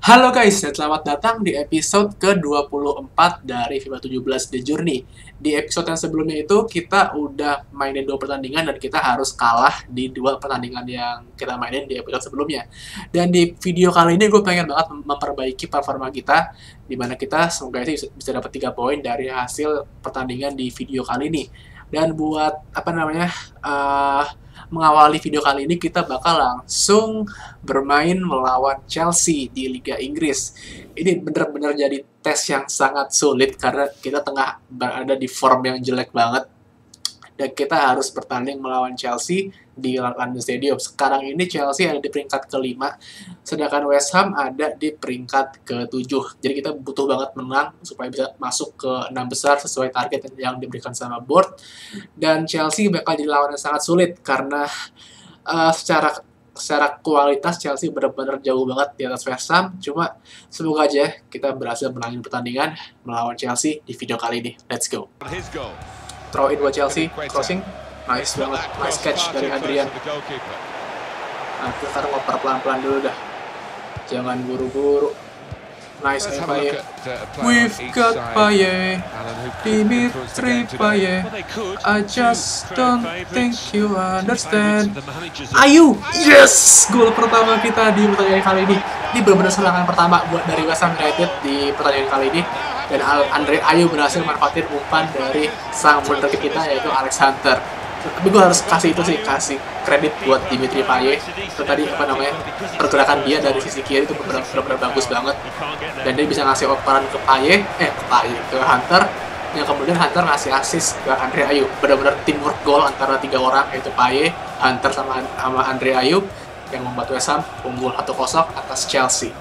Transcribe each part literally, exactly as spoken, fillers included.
Halo guys, dan selamat datang di episode ke dua puluh empat dari FIFA tujuh belas The Journey. Di episode yang sebelumnya itu kita udah mainin dua pertandingan dan kita harus kalah di dua pertandingan yang kita mainin di episode sebelumnya. Dan di video kali ini gue pengen banget memperbaiki performa kita, dimana kita semoga sih bisa dapat tiga poin dari hasil pertandingan di video kali ini. Dan buat apa namanya uh, mengawali video kali ini kita bakal langsung bermain melawan Chelsea di Liga Inggris. Ini benar-benar jadi tes yang sangat sulit karena kita tengah berada di form yang jelek banget. Dan kita harus bertanding melawan Chelsea di London Stadium. Sekarang ini Chelsea ada di peringkat kelima, sedangkan West Ham ada di peringkat ketujuh. Jadi kita butuh banget menang supaya bisa masuk ke enam besar sesuai target yang diberikan sama board. Dan Chelsea bakal jadi lawan yang sangat sulit karena uh, secara secara kualitas Chelsea benar-benar jauh banget di atas West Ham. Cuma semoga aja kita berhasil menangin pertandingan melawan Chelsea di video kali ini. Let's go. Throw in buat Chelsea, crossing, nice banget, nice catch dari Adrian. Nah, kita sekarang ngoper pelan-pelan dulu dah, jangan buru-buru. Nice Paye, we've got Paye, Dimitri Paye. I just don't think you understand. Ayu, yes, gol pertama kita di pertandingan kali ini. Ini benar-benar serangan pertama buat dari West Ham United di pertandingan kali ini. Dan Andre Ayew berhasil manfaatin umpan dari sang wonderkid kita yaitu Alex Hunter. Tapi gue harus kasih itu sih, kasih kredit buat Dimitri Paye. Itu tadi apa namanya, pergerakan dia dari sisi kiri itu benar-benar bagus banget. Dan dia bisa ngasih operan ke Paye, eh ke Paye, ke Hunter. Yang kemudian Hunter ngasih assist ke Andre Ayew. Benar-benar teamwork goal antara tiga orang, yaitu Paye, Hunter sama, sama Andre Ayew, yang membuat West Ham unggul satu kosong atas Chelsea.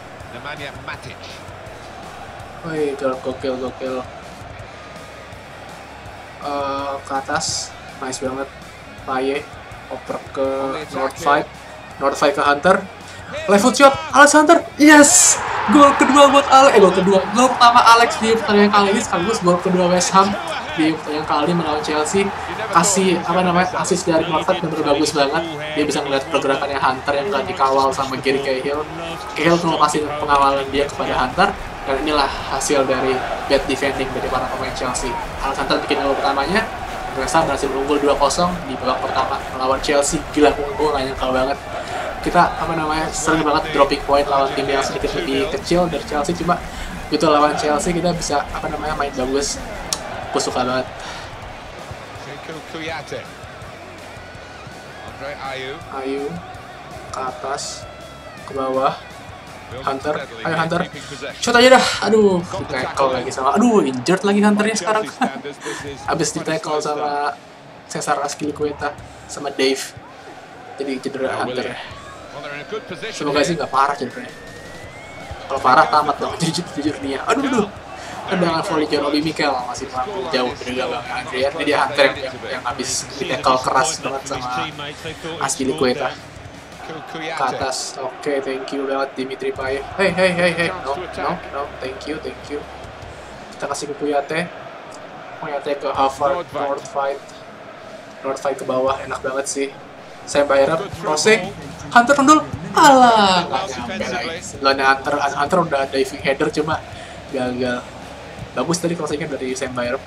Wih, gokil, gokil. Uh, ke atas, nice banget. Paye, oper ke Northfight, Northfight ke Hunter. Left foot shot, Alex Hunter, yes! Gol kedua buat Alex, eh gol kedua, gol pertama Alex di pertandingan kali ini sekaligus gol kedua West Ham di pertandingan kali ini melawan Chelsea. Kasih apa namanya, assist dari Northfight benar bagus banget. Dia bisa melihat pergerakannya Hunter yang gak dikawal sama Gary Cahill. Cahill cuma kasih pengawalan dia kepada Hunter. Dan inilah hasil dari bad defending dari para pemain Chelsea. Alex Hunter bikin gol pertamanya, West Ham berhasil unggul dua kosong di babak pertama melawan Chelsea. Gila, unggul, gak nyangka banget. Kita apa namanya sering banget dropping point lawan tim yang sedikit lebih kecil dari Chelsea, cuma itu lawan Chelsea kita bisa apa namanya main bagus. Aku suka banget. Ayew ke atas, ke bawah. Hunter, ayo Hunter, shot aja dah. Aduh, di tackle lagi sama, aduh injured lagi Hunternya sekarang. Abis di tackle sama Cesar Azpilicueta sama Dave, jadi cedera Hunter. Semoga sih nggak parah cederanya. Kalau parah tamat dong, jujur jujur dia. Aduh, aduh. Tendangan volley John Obi Mikel masih mampu jauh dari gawang Adrian. Jadi dia Hunter yang, yang habis di tackle keras banget sama Azpilicueta. Ke atas, oke, okay, thank you banget Dimitri Paye. Hey, hey, hey, hey, no, no, no, thank you, thank you. Kita kasih ke Kuyate, Kuyate ke Harvard, Northfight, Northfight ke bawah, enak banget sih. Saya bayar, crossing, Hunter kendul, alah, nggak nyampe lagi. Sebelahnya Hunter, Hunter udah diving header cuma gagal. Bagus tadi crossingnya dari Sam Bayram.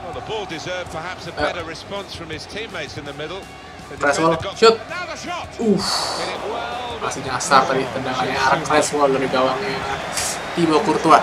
Creswell, shoot. Uh, masih nyasar tadi tendangannya Aaron Creswell dari gawangnya Thibaut Courtois.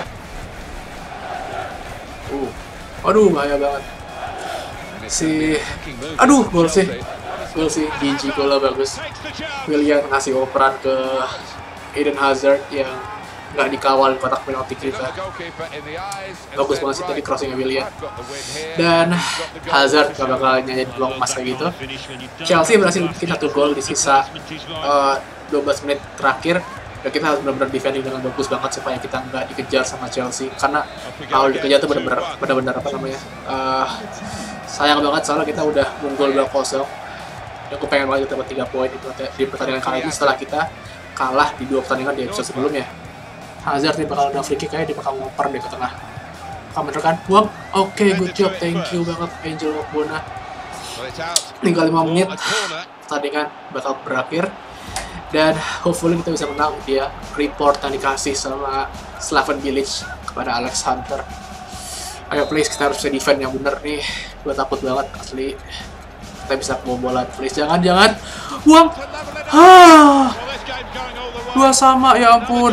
Uh, aduh bahaya banget. Si, aduh gol sih, gol sih, Gigi golnya bagus. Willian ngasih operan ke Eden Hazard yang nggak dikawal kotak penalti kita. Bagus banget sih tadi crossingnya Willian. Dan Hazard gak bakal nyanyi peluang emas kayak gitu. Chelsea berhasil bikin satu gol di sisa uh, dua belas menit terakhir. Dan kita harus benar-benar defending dengan bagus banget supaya kita nggak dikejar sama Chelsea. Karena kalau dikejar tuh benar-benar benar-benar apa namanya uh, sayang banget soalnya kita udah unggul dua kosong. Dan aku pengen banget dapat tiga poin di pertandingan kali ini setelah kita kalah di dua pertandingan di episode sebelumnya. Hazard nih bakal ada free kick kayak dia bakal ngoper deh ke tengah. Kamu kan buang. Oke, okay, good job, thank you banget Angel Okbona. Tinggal lima menit pertandingan bakal berakhir. Dan hopefully kita bisa menang. Dia report yang dikasih sama Slaven Village kepada Alex Hunter. Ayo please, kita harus bisa defend yang bener nih. Gue takut banget asli. Kita bisa kebobolan, please. Jangan, jangan. Buang. Hah. Dua sama, ya ampun.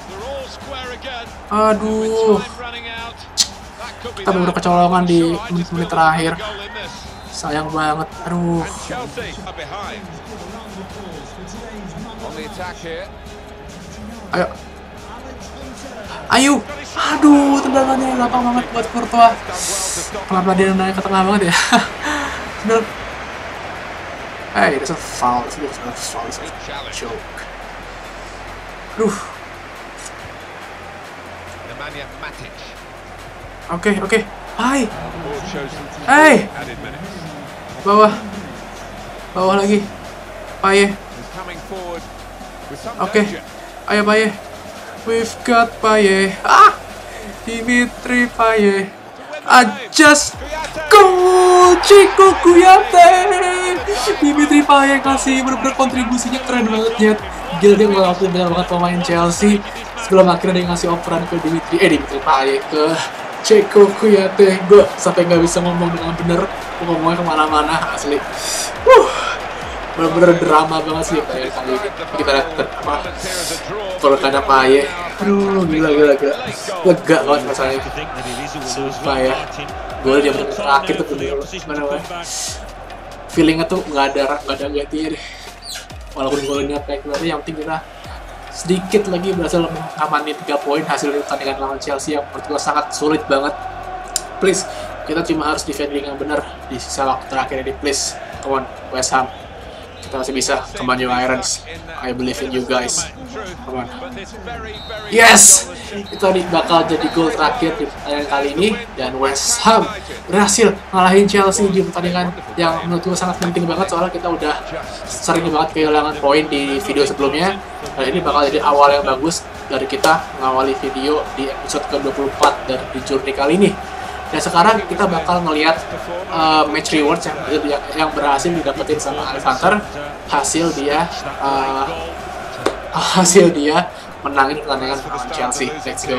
Aduh. Kita bener kecolongan di menit-menit terakhir. Sayang banget. Aduh. Ayo. Ayo. Aduh, tendangannya lapang banget buat Courtois. Kenapa dia nanya ke tengah banget ya? Bener. Hey, that's a foul. That's a foul. That's a joke. Aduh. Oke, okay, oke. Okay. Hai. Hey. Bawah. Bawah lagi. Paye. Oke. Okay. Ayo Paye. We've got Paye. Ah. Dimitri Paye. Adjust. Goal. Chico Kuyate. Dimitri Paye kasih bener-bener kontribusinya keren banget ya. Gila, dia ngelakuin banyak banget pemain Chelsea. Sebelum akhirnya dia ngasih operan ke Dimitri. Eh, Dimitri Paye ke Chico Kuyate. Gue sampai nggak bisa ngomong dengan bener. Gue ngomongnya kemana-mana asli. Uh, bener-bener drama banget sih kayak kali ini. Kita lihat apa kalau ada Paye. Aduh, gila gila gila. Lega banget rasanya. Sumpah ya. Gue dia bener terakhir tuh bener. Gimana gue? Feelingnya tuh nggak ada nggak ada gantinya deh. Walaupun golnya kayak gimana, yang penting kita sedikit lagi berhasil mengamani tiga poin hasil pertandingan lawan Chelsea yang menurut gue sangat sulit banget. Please, kita cuma harus defending yang benar di sisa waktu terakhir ini. Please, come on, West Ham. Kita masih bisa. Come on, you Irons. I believe in you guys. Come on. Yes! Itu tadi bakal jadi gol terakhir di pertandingan kali ini. Dan West Ham berhasil ngalahin Chelsea di pertandingan yang menurut gue sangat penting banget. Soalnya kita udah sering banget kehilangan poin di video sebelumnya. Dan ini bakal jadi awal yang bagus dari kita mengawali video di episode ke dua puluh empat dari di Journey kali ini. Dan sekarang kita bakal ngelihat uh, match rewards yang, yang, yang berhasil didapetin sama Alex Hunter. Hasil dia uh, hasil dia menangin pertandingan melawan Chelsea. Let's go.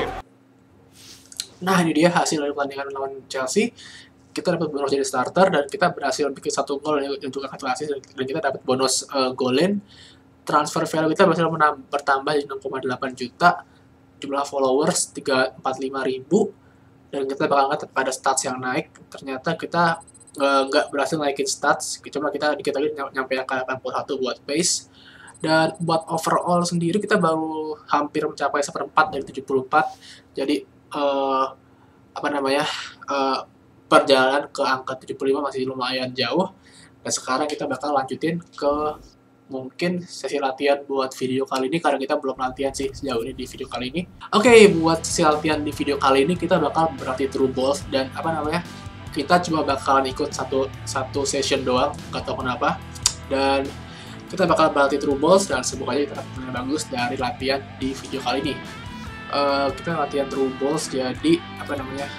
Nah, ini dia hasil dari pertandingan melawan Chelsea. Kita dapat bonus jadi starter dan kita berhasil bikin satu gol untuk aktivasi dan kita dapat bonus uh, golin. Transfer value kita berhasil bertambah di enam koma delapan juta. Jumlah followers tiga ratus empat puluh lima ribu. Dan kita bakal ngeliat pada stats yang naik. Ternyata kita nggak uh, berhasil naikin stats, cuma kita dikit lagi nyampe angka delapan puluh satu buat pace. Dan buat overall sendiri kita baru hampir mencapai seperempat dari tujuh puluh empat. Jadi uh, apa namanya uh, perjalanan ke angka tujuh puluh lima masih lumayan jauh. Dan sekarang kita bakal lanjutin ke mungkin sesi latihan buat video kali ini, karena kita belum latihan sih sejauh ini di video kali ini. Oke, okay, buat sesi latihan di video kali ini kita bakal berlatih through balls dan apa namanya, kita cuma bakalan ikut satu satu session doang, gak tau kenapa. Dan kita bakal berlatih through balls dan semoga aja kita dapat bagus dari latihan di video kali ini. Uh, kita latihan through balls, jadi apa namanya,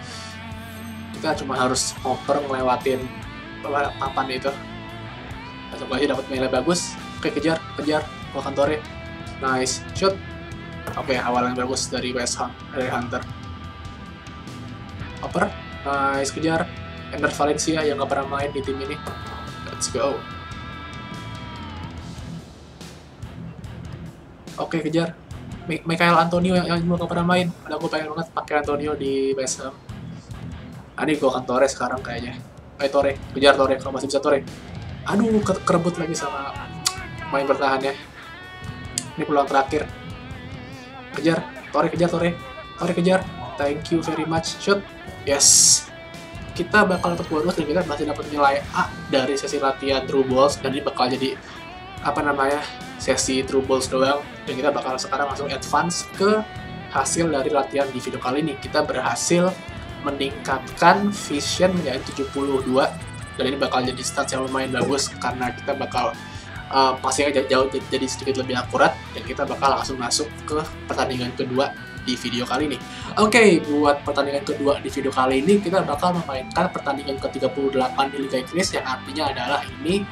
kita cuma harus oper ngelewatin papan itu. Semoga aja dapat nilai bagus. Oke, kejar, kejar, gol Kantore. Nice, shoot. Oke, awal yang bagus dari West Ham, dari Hunter. Oper, nice, kejar. Ender Valencia yang gak pernah main di tim ini. Let's go. Oke, kejar. Michael Antonio yang, yang juga gak pernah main. Padahal gue pengen banget pakai Antonio di West Ham. Ah, ini gol Kantore sekarang kayaknya. Ayo Tore, kejar Tore, kalau masih bisa Tore. Aduh, ke kerebut lagi sama main bertahannya. Ini peluang terakhir. Kejar, Tore, kejar, Tore. Tore, kejar. Thank you very much. Shoot. Yes. Kita bakal dapat bonus dan kita masih dapat nilai A dari sesi latihan through balls. Dan ini bakal jadi, apa namanya, sesi through balls doang. Dan kita bakal sekarang langsung advance ke hasil dari latihan di video kali ini. Kita berhasil meningkatkan vision menjadi tujuh puluh dua. Dan ini bakal jadi stats yang lumayan bagus karena kita bakal uh, passingnya jauh jadi sedikit lebih akurat dan kita bakal langsung masuk ke pertandingan kedua di video kali ini. Oke, okay, buat pertandingan kedua di video kali ini kita bakal memainkan pertandingan ke tiga puluh delapan di Liga Inggris, yang artinya adalah ini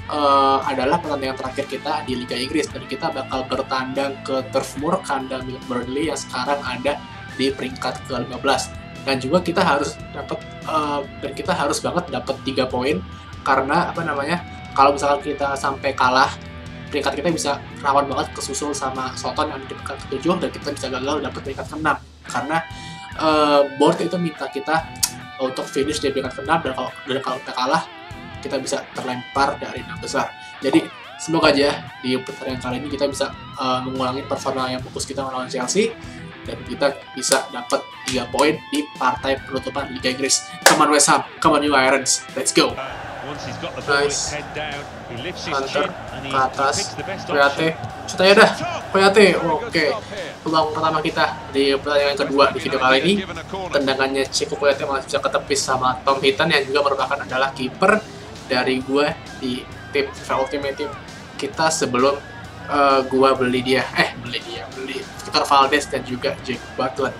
uh, adalah pertandingan terakhir kita di Liga Inggris, dan kita bakal bertandang ke Turf Moor kandang milik Burnley yang sekarang ada di peringkat ke lima belas. Dan juga kita harus dapat uh, dan kita harus banget dapat tiga poin, karena apa namanya, kalau misalkan kita sampai kalah, peringkat kita bisa rawan banget kesusul sama Soton yang di peringkat ketujuh, dan kita bisa gagal dapat peringkat keenam, karena uh, board itu minta kita untuk finish di peringkat keenam, dan kalau dan kalau kita kalah kita bisa terlempar dari enam besar. Jadi semoga aja di pertandingan kali ini kita bisa uh, mengulangi performa yang bagus kita melawan Chelsea, dan kita bisa dapat tiga poin di partai penutupan Liga Inggris. Come on West Ham, come on you Irons, let's go. Nice. Hunter ke atas, Koyate, shoot aja dah, Koyate. Oke, peluang pertama kita di pertandingan kedua di video kali ini. Tendangannya Chico Koyate masih bisa ketepis sama Tom Heaton, yang juga merupakan adalah kiper dari gue di tim FIFA Ultimate Team kita sebelum uh, gue beli dia, eh beli dia, beli Victor Valdes dan juga Jack Butland.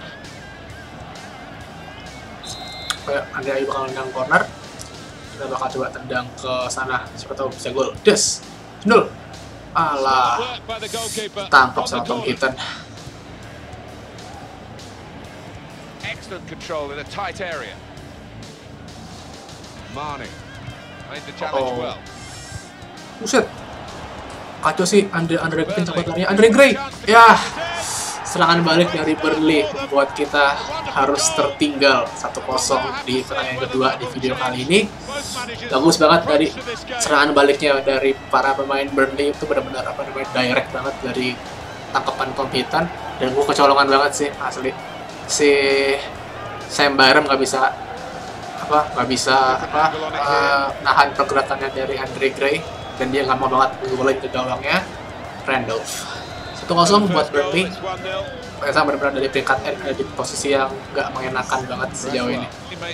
Kayak ada Ayu bakal nendang corner. Kita bakal coba tendang ke sana, siapa tahu bisa gol. Des, nol. Alah, tampok sama Tom Heaton. Excellent control in a tight area. Mane made the challenge well. Buset, kacau sih Andre Andre Gray sampai larinya. Andre Gray, ya. Serangan balik dari Burnley buat kita harus tertinggal satu kosong di pertandingan kedua di video kali ini. Bagus banget dari serangan baliknya dari para pemain Burnley, itu benar-benar apa namanya direct banget dari tangkapan Tom Heaton, dan gue kecolongan banget sih asli. Si Sam Byram nggak bisa apa nggak bisa apa uh, nahan pergerakannya dari Andre Gray, dan dia nggak mau banget ngegolin ke gawangnya Randolph. Satu kosong buat Burnley. Kita benar-benar dari peringkat N ada di posisi yang nggak mengenakan banget sejauh ini.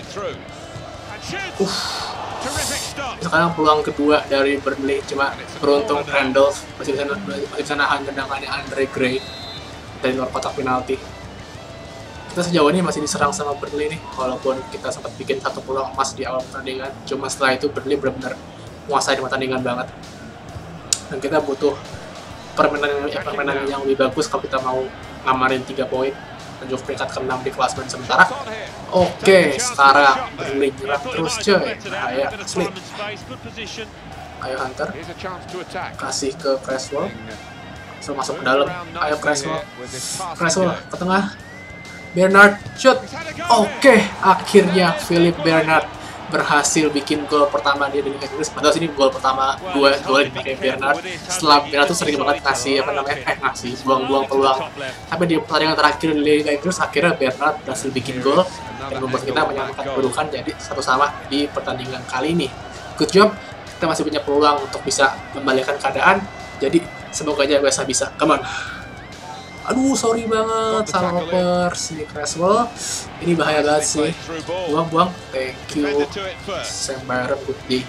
Uh. Sekarang peluang kedua dari Burnley, cuma beruntung Randolph masih bisa masih bisa nahan tendangannya Andre Gray dari luar kotak penalti. Kita sejauh ini masih diserang sama Burnley nih, walaupun kita sempat bikin satu peluang emas di awal pertandingan. Cuma setelah itu Burnley benar-benar menguasai di pertandingan banget, dan kita butuh permainan ya, permainan yang lebih bagus kalau kita mau ngamarin tiga poin menunjuk peringkat keenam di klasemen sementara. Oke, sekarang Burnley nyerang terus coy, bahaya asli. Ayo Hunter, kasih ke Cresswell, so masuk ke dalam. Ayo Cresswell, Cresswell ke tengah, Bernard shoot. Oke, akhirnya Philip Bernard berhasil bikin gol pertama dia di Liga Inggris. Padahal sini gol pertama gue gol di Bernard. Setelah Bernard tuh sering banget ngasih apa namanya eh ngasih buang-buang peluang. Tapi di pertandingan terakhir di Liga Inggris akhirnya Bernard berhasil bikin gol dan membuat kita menyamakan kedudukan jadi satu sama di pertandingan kali ini. Good job. Kita masih punya peluang untuk bisa membalikkan keadaan. Jadi semoga aja bisa bisa. Come on. Aduh, sorry banget, salah oper si Cresswell. Ini bahaya banget sih. Buang-buang. Thank you. Sam Byram, good day.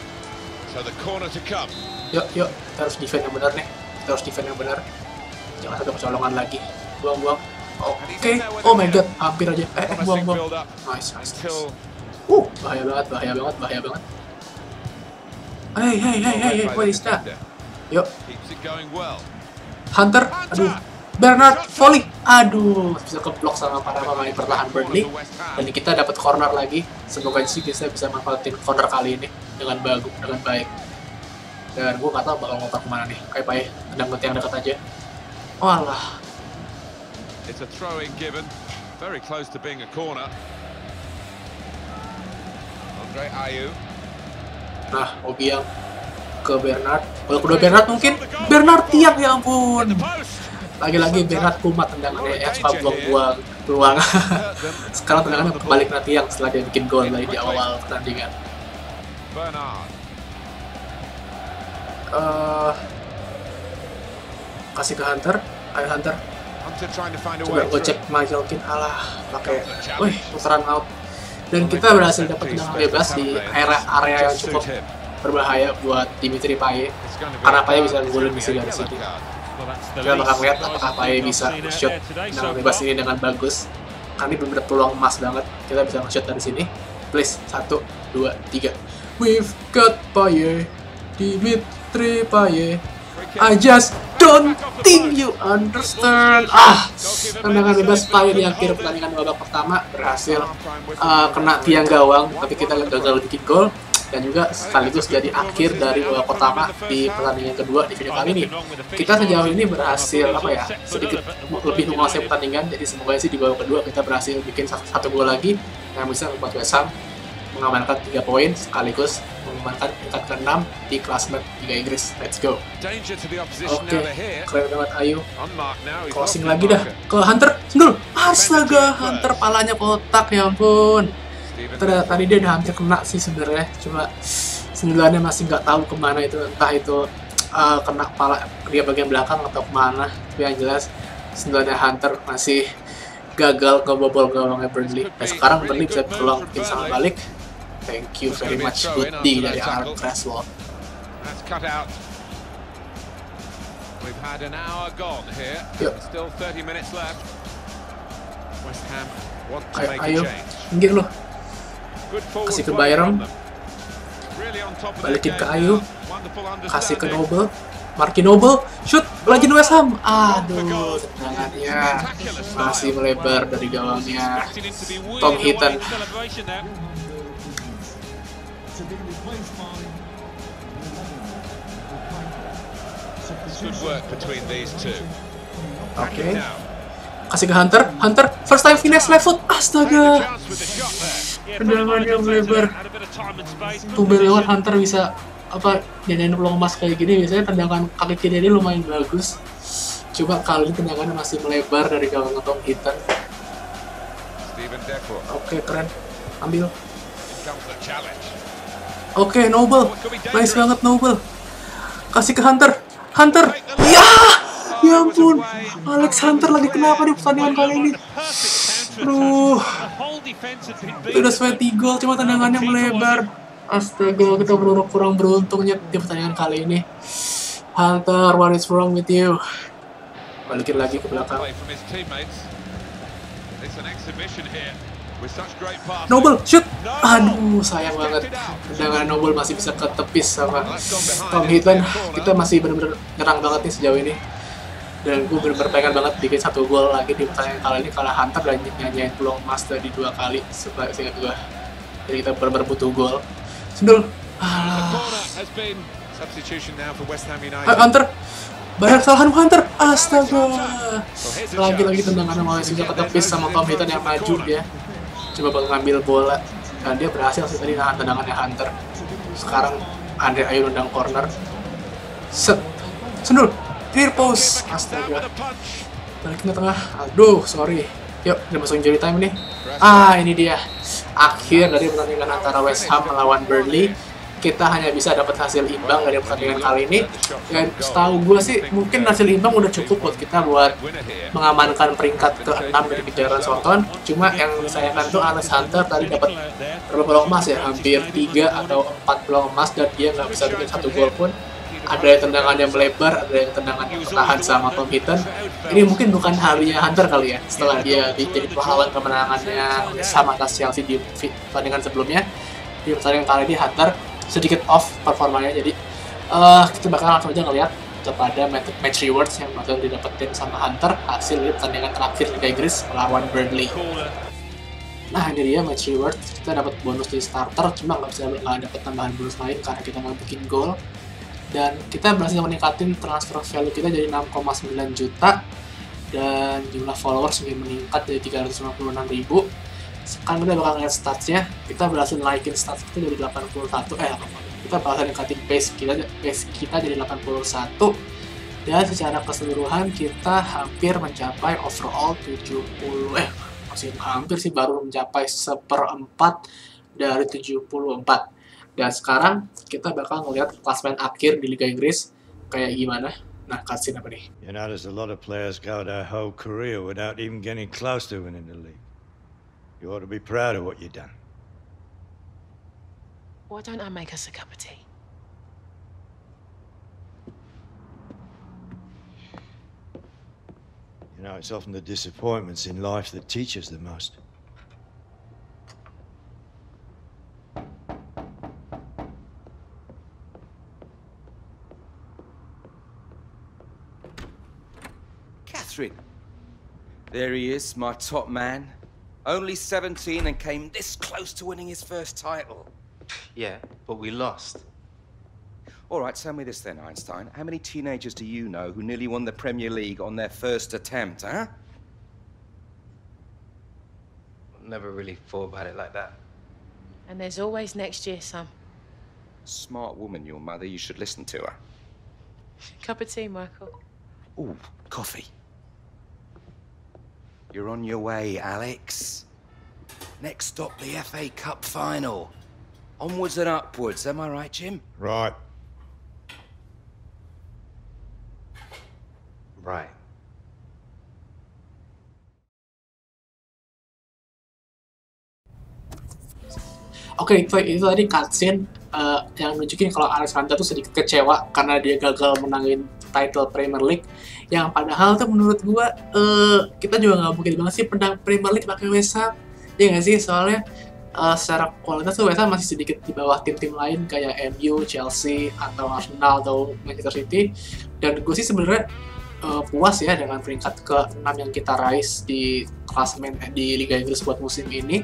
Yuk, yuk. Kita harus defend yang benar nih. Kita harus defend yang benar. Jangan ada kecolongan lagi. Buang-buang. Oke. Okay. Oh my god, hampir aja. Eh, eh buang-buang. Nice, nice, nice. Uh, bahaya banget, bahaya banget, bahaya banget. Hey, hey, hey, hey, hey, what is that? Yuk. Hunter, aduh. Bernard volley, aduh, bisa keblok sama para pemain bertahan Burnley, dan kita dapat corner lagi. Semoga sih kita bisa manfaatin corner kali ini dengan bagus, dengan baik. Dan gue nggak tahu bakal ngoper kemana nih, kayak pakai tendang ke yang dekat aja. Walah. It's a throw-in given, very close to being a corner. Andre Ayew. Nah, Obiang ke Bernard. Kalau kedua Bernard mungkin Bernard tiang, ya ampun. Lagi-lagi Bernard kumat tendangannya, ya suka buang-buang peluang. Sekarang tendangannya kembali ke tiang setelah dia bikin gol lagi di awal pertandingan. Uh, kasih ke Hunter, ayo Hunter. Coba gue cek Malkin, alah pakai, wih putaran out. Dan kita berhasil dapat tendangan bebas di area area yang cukup berbahaya buat Dimitri Payet, karena Payet bisa golin di sini dari sini. Kita bakal lihat apakah Payet bisa shoot tendangan bebas ini dengan bagus. Karena ini benar-benar peluang emas banget. Kita bisa nge-shoot dari sini. Please, satu, dua, tiga. We've got Payet di mid Tripaye. I just don't think you understand. Ah, tendangan bebas Paye di akhir pertandingan babak pertama berhasil uh, kena tiang gawang, tapi kita gagal bikin gol. Dan juga sekaligus jadi akhir dari babak pertama di pertandingan kedua di video kali ini. Kita sejauh ini berhasil apa ya sedikit lebih menguasai pertandingan, jadi semoga sih di babak kedua kita berhasil bikin satu, satu gol lagi yang bisa membuat West Ham mengamankan tiga poin sekaligus mengamankan peringkat keenam di klasemen Liga Inggris. Let's go. Oke, okay. Keren banget Ayu. Crossing lagi dah ke Hunter. Sendul. Astaga, Hunter palanya kotak, ya ampun. Tadi dia udah hampir kena sih sebenarnya, cuma sendulannya masih nggak tahu kemana itu, entah itu uh, kena pala dia bagian belakang atau kemana. Tapi yang jelas sendulannya Hunter masih gagal ngebobol gawangnya Burnley. Dan sekarang Burnley bisa peluang bikin sama balik. Thank you very much, good D dari Aaron Cresswell. Ayo, ayo, minggir loh. Kasih ke Byron, balikin ke Ayu, kasih ke Noble, Marky Noble, shoot, lagi West Ham. Aduh, tendangannya masih melebar dari gawangnya Tom Heaton. Oke, okay. Kasih ke Hunter, Hunter, first time finish left foot, astaga. Tendangannya melebar. Tumben banget Hunter bisa apa jadiin peluang emas kayak gini. Biasanya tendangan kaki kiri dia lumayan bagus. Coba kali ini tendangannya masih melebar dari gawang Tom Heaton. Oke, keren. Ambil. Oke, Noble. Nice banget Noble. Kasih ke Hunter. Hunter. Ya! Ya ampun. Alex Hunter lagi kenapa di pertandingan kali ini? Aduh, itu udah sweaty goal, cuma tendangannya melebar. Astaga, kita benar kurang beruntungnya di pertandingan kali ini. Hunter, what is wrong with you? Balikin lagi ke belakang. Noble, shoot! Aduh, sayang banget. Tendangan Noble masih bisa ketepis sama Tom Heaton. Kita masih benar-benar nyerang banget nih sejauh ini. Dan gue bener-bener pengen banget bikin satu gol lagi di pertandingan kali ini, kalau Hunter dan nyanyiin peluang emas dari dua kali supaya seingat gue. Jadi kita bener-bener butuh gol. Sendul. Ah. Hunter. Banyak kesalahan Hunter. Astaga. Lagi-lagi tendangannya masih bisa ketepis sama Tom Heaton yang maju dia. Coba bakal ngambil bola dan dia berhasil sih tadi nahan tendangannya Hunter. Sekarang Andre Ayew nendang corner. Set. Sendul. Clear post, astaga. Balikin ke tengah. Aduh, sorry. Yuk, udah masuk injury time nih. Ah, ini dia. Akhir dari pertandingan antara West Ham melawan Burnley. Kita hanya bisa dapat hasil imbang dari pertandingan kali ini. Dan setahu gue sih, mungkin hasil imbang udah cukup buat kita buat mengamankan peringkat ke enam dari kejaran Southampton. Cuma yang disayangkan tuh Alex Hunter tadi dapat berapa peluang emas ya? Hampir tiga atau empat peluang emas dan dia nggak bisa bikin satu gol pun. Ada yang tendangan yang melebar, ada yang tendangan yang ketahan sama Tom Heaton. Ini mungkin bukan harinya Hunter kali ya, setelah dia jadi pahlawan kemenangannya sama atas Chelsea di pertandingan sebelumnya. Di pertandingan kali ini Hunter sedikit off performanya, jadi uh, kita bakal langsung aja ngeliat kepada match rewards yang bakal didapetin sama Hunter hasil dari pertandingan terakhir Liga Inggris melawan Burnley. Nah, ini dia match reward. Kita dapat bonus di starter, cuma nggak bisa nggak dapat tambahan bonus lain karena kita nggak bikin gol. Dan kita berhasil meningkatin transfer value kita jadi enam koma sembilan juta dan jumlah followers meningkat dari tiga ratus lima puluh enam ribu. Sekarang kita bakal ngeliat statsnya. Kita berhasil naikin stats kita dari delapan puluh satu eh kita berhasil ningkatin pace kita pace kita jadi delapan puluh satu dan secara keseluruhan kita hampir mencapai overall tujuh puluh eh masih hampir sih baru mencapai seperempat dari tujuh puluh empat. Dan sekarang kita bakal ngeliat klasemen akhir di Liga Inggris kayak gimana. Nah, cutscene apa nih? You know, there's a lot of players go their whole career without even getting close to winning the league. You ought to be proud of what you've done. Why don't I make us a cup of tea? You know, it's often the disappointments in life that teach us the most. Madrid. There he is, my top man. Only seventeen and came this close to winning his first title. Yeah, but we lost. All right, tell me this then, Einstein. How many teenagers do you know who nearly won the Premier League on their first attempt, huh? Never really thought about it like that. And there's always next year, Sam. Smart woman, your mother. You should listen to her. Cup of tea, Michael. Ooh, coffee. You're on your way, Alex. Next stop, the F A Cup final. Onwards and upwards, am I right, Jim? Right. Right. Oke, itu, itu tadi cutscene uh, yang nunjukin kalau Alex Hunter tuh sedikit kecewa karena dia gagal menangin title Premier League. Yang padahal tuh menurut gua uh, kita juga nggak mungkin banget sih menang Premier League pakai West Ham, ya nggak sih? Soalnya uh, secara kualitas tuh West Ham masih sedikit di bawah tim-tim lain kayak M U, Chelsea, atau Arsenal atau Manchester City. Dan gue sih sebenarnya uh, puas ya dengan peringkat ke enam yang kita raih di klasemen di Liga Inggris buat musim ini.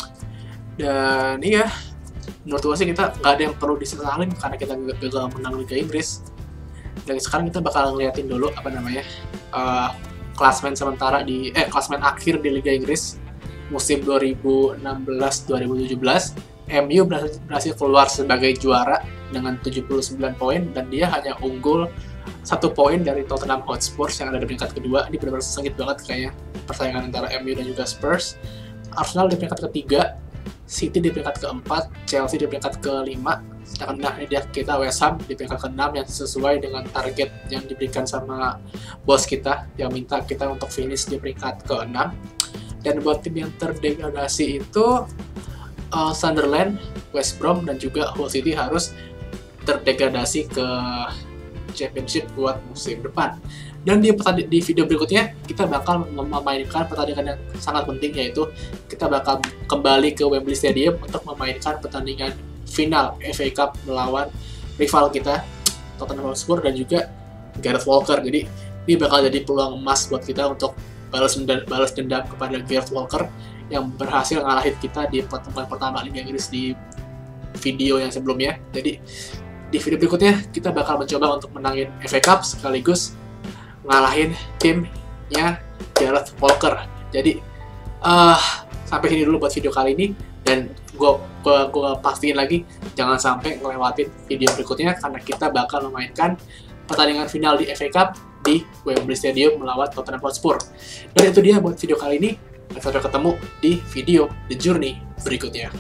Dan iya, menurut gue sih kita nggak ada yang perlu disesalin karena kita gagal menang Liga Inggris. Dan sekarang kita bakal ngeliatin dulu apa namanya uh, klasemen sementara di eh klasemen akhir di Liga Inggris musim dua ribu enam belas dua ribu tujuh belas. M U berhasil, berhasil keluar sebagai juara dengan tujuh puluh sembilan poin dan dia hanya unggul satu poin dari Tottenham Hotspur yang ada di peringkat kedua. Ini benar-benar sengit banget kayaknya persaingan antara M U dan juga Spurs. Arsenal di peringkat ketiga, City di peringkat keempat, Chelsea di peringkat kelima, sedangkan nah ini dia kita West Ham di peringkat keenam yang sesuai dengan target yang diberikan sama bos kita yang minta kita untuk finish di peringkat keenam. Dan buat tim yang terdegradasi itu uh, Sunderland, West Brom dan juga Hull City harus terdegradasi ke Championship buat musim depan. Dan di, di video berikutnya kita bakal memainkan pertandingan yang sangat penting, yaitu kita bakal kembali ke Wembley Stadium untuk memainkan pertandingan final F A Cup melawan rival kita Tottenham Hotspur dan juga Gareth Walker. Jadi ini bakal jadi peluang emas buat kita untuk balas dendam, balas dendam kepada Gareth Walker yang berhasil ngalahin kita di pertemuan pertama Liga Inggris di video yang sebelumnya. Jadi di video berikutnya kita bakal mencoba untuk menangin F A Cup sekaligus ngalahin timnya Gareth Walker. Jadi uh, sampai sini dulu buat video kali ini, dan gue gue pastiin lagi jangan sampai ngelewatin video berikutnya karena kita bakal memainkan pertandingan final di F A Cup di Wembley Stadium melawan Tottenham Hotspur. Dan itu dia buat video kali ini. Sampai ketemu di video The Journey berikutnya.